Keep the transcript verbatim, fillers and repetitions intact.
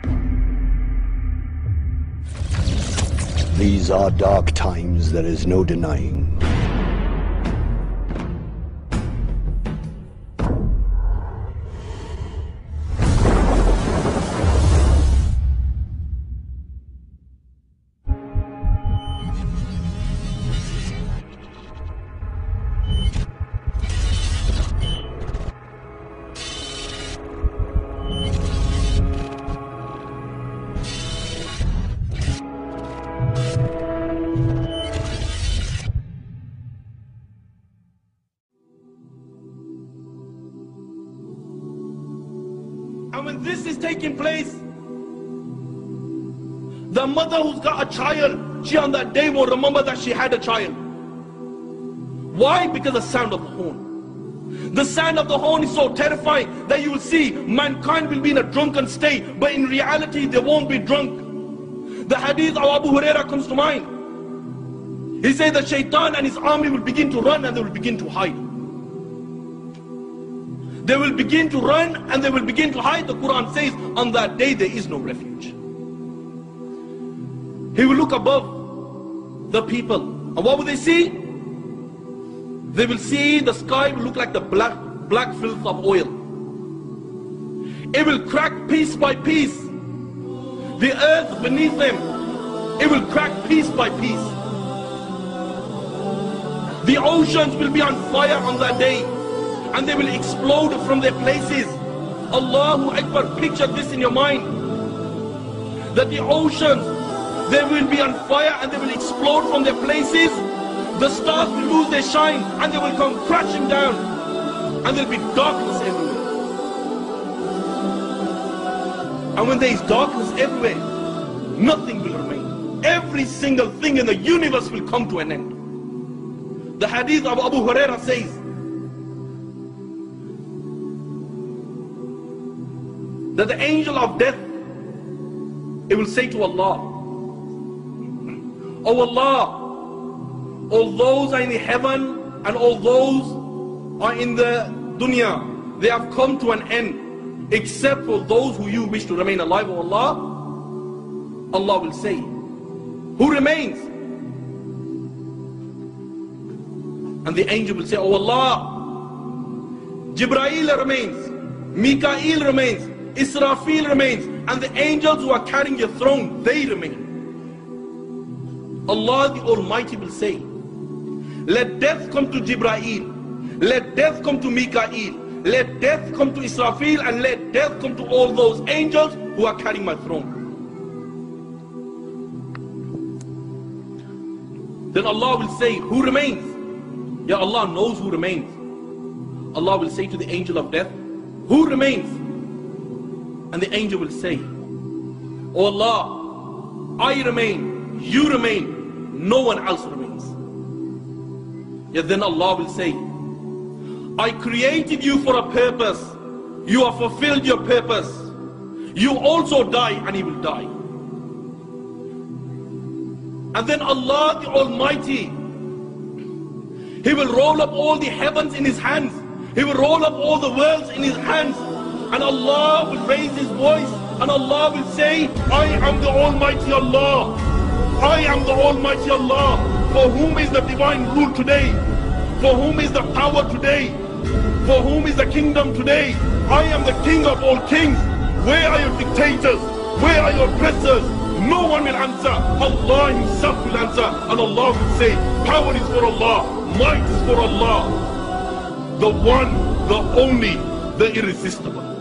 These are dark times, there is no denying. And when this is taking place, the mother who's got a child, she on that day will remember that she had a child. Why? Because the sound of the horn. The sound of the horn is so terrifying that you will see mankind will be in a drunken state, but in reality they won't be drunk. The hadith of Abu Huraira comes to mind. He said that Shaitan and his army will begin to run and they will begin to hide. They will begin to run and they will begin to hide. The Quran says on that day there is no refuge. He will look above the people, and what will they see? They will see the sky will look like the black, black filth of oil. It will crack piece by piece. The earth beneath them, it will crack piece by piece. The oceans will be on fire on that day, and they will explode from their places. Allahu Akbar, picture this in your mind. That the oceans, they will be on fire and they will explode from their places. The stars will lose their shine and they will come crashing down. And there will be darkness everywhere. And when there is darkness everywhere, nothing will remain. Every single thing in the universe will come to an end. The hadith of Abu Huraira says, that the angel of death, it will say to Allah, "Oh Allah, all those are in the heaven and all those are in the dunya, they have come to an end, except for those who you wish to remain alive, O Allah." Allah will say, "Who remains?" And the angel will say, "Oh Allah, Jibreel remains, Mikael remains, Israfil remains, and the angels who are carrying your throne, they remain." Allah the Almighty will say, "Let death come to Jibreel, let death come to Mikael, let death come to Israfil, and let death come to all those angels who are carrying my throne." Then Allah will say, "Who remains?" Ya Allah knows who remains. Allah will say to the angel of death, "Who remains?" And the angel will say, "Oh Allah, I remain, you remain, no one else remains." Yet then Allah will say, "I created you for a purpose, you have fulfilled your purpose, you also die," and he will die. And then Allah the Almighty, He will roll up all the heavens in His hands, He will roll up all the worlds in His hands, and Allah will raise His voice and Allah will say, "I am the Almighty Allah, I am the Almighty Allah, for whom is the divine rule today, for whom is the power today, for whom is the kingdom today. I am the King of all kings. Where are your dictators? Where are your oppressors?" No one will answer. Allah Himself will answer, and Allah will say, "Power is for Allah, might is for Allah, the one, the only, the irresistible."